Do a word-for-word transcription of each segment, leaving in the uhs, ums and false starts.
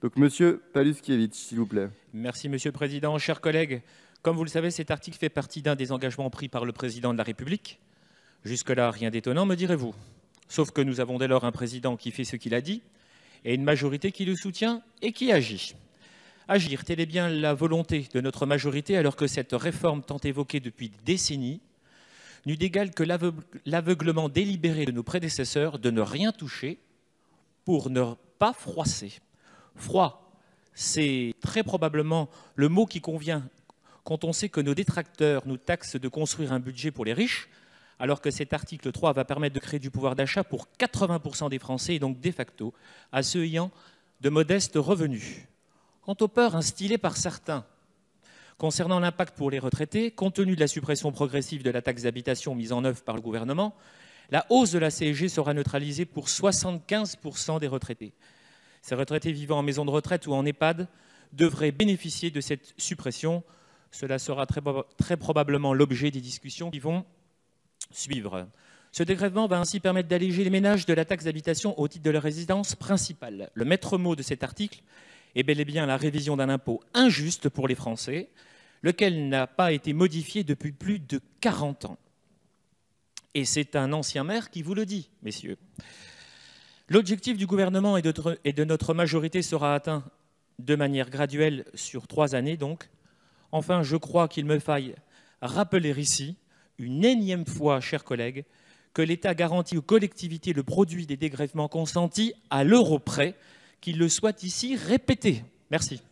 Donc, Monsieur Paluskiewicz, s'il vous plaît. Merci, Monsieur le Président. Chers collègues, comme vous le savez, cet article fait partie d'un des engagements pris par le Président de la République. Jusque-là, rien d'étonnant, me direz-vous. Sauf que nous avons dès lors un Président qui fait ce qu'il a dit et une majorité qui le soutient et qui agit. Agir, telle est bien la volonté de notre majorité, alors que cette réforme tant évoquée depuis des décennies n'eut d'égal que l'aveuglement délibéré de nos prédécesseurs de ne rien toucher pour ne pas froisser. Froid, c'est très probablement le mot qui convient quand on sait que nos détracteurs nous taxent de construire un budget pour les riches, alors que cet article trois va permettre de créer du pouvoir d'achat pour quatre-vingts pour cent des Français et donc de facto à ceux ayant de modestes revenus. Quant aux peurs instillées par certains concernant l'impact pour les retraités, compte tenu de la suppression progressive de la taxe d'habitation mise en œuvre par le gouvernement, la hausse de la C S G sera neutralisée pour soixante-quinze pour cent des retraités. Ces retraités vivant en maison de retraite ou en EHPAD devraient bénéficier de cette suppression. Cela sera très, très probablement l'objet des discussions qui vont suivre. Ce dégrèvement va ainsi permettre d'alléger les ménages de la taxe d'habitation au titre de leur résidence principale. Le maître mot de cet article est bel et bien la révision d'un impôt injuste pour les Français, lequel n'a pas été modifié depuis plus de quarante ans. Et c'est un ancien maire qui vous le dit, messieurs. L'objectif du gouvernement et de, et de notre majorité sera atteint de manière graduelle sur trois années donc. Enfin, je crois qu'il me faille rappeler ici, une énième fois, chers collègues, que l'État garantit aux collectivités le produit des dégrèvements consentis à l'euro près, qu'il le soit ici répété. Merci.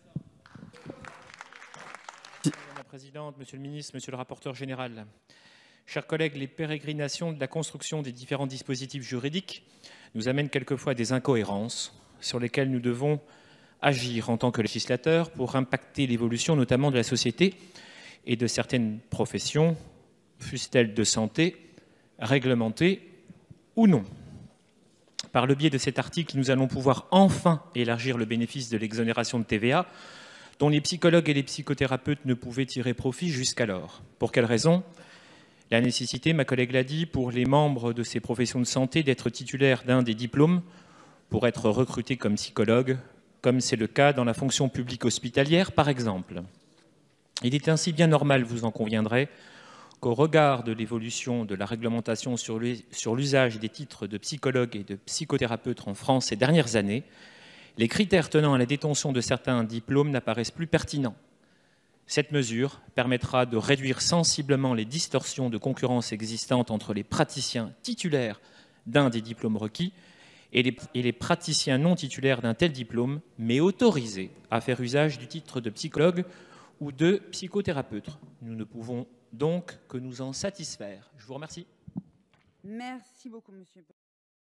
Madame la Présidente, Monsieur le Ministre, Monsieur le Rapporteur général, chers collègues, les pérégrinations de la construction des différents dispositifs juridiques nous amènent quelquefois à des incohérences sur lesquelles nous devons agir en tant que législateur pour impacter l'évolution notamment de la société et de certaines professions, fussent-elles de santé, réglementées ou non. Par le biais de cet article, nous allons pouvoir enfin élargir le bénéfice de l'exonération de T V A dont les psychologues et les psychothérapeutes ne pouvaient tirer profit jusqu'alors. Pour quelle raison ? La nécessité, ma collègue l'a dit, pour les membres de ces professions de santé d'être titulaires d'un des diplômes pour être recrutés comme psychologue, comme c'est le cas dans la fonction publique hospitalière, par exemple. Il est ainsi bien normal, vous en conviendrez, qu'au regard de l'évolution de la réglementation sur l'usage des titres de psychologue et de psychothérapeute en France ces dernières années, les critères tenant à la détention de certains diplômes n'apparaissent plus pertinents. Cette mesure permettra de réduire sensiblement les distorsions de concurrence existantes entre les praticiens titulaires d'un des diplômes requis et les, et les praticiens non titulaires d'un tel diplôme, mais autorisés à faire usage du titre de psychologue ou de psychothérapeute. Nous ne pouvons donc que nous en satisfaire. Je vous remercie. Merci beaucoup, monsieur.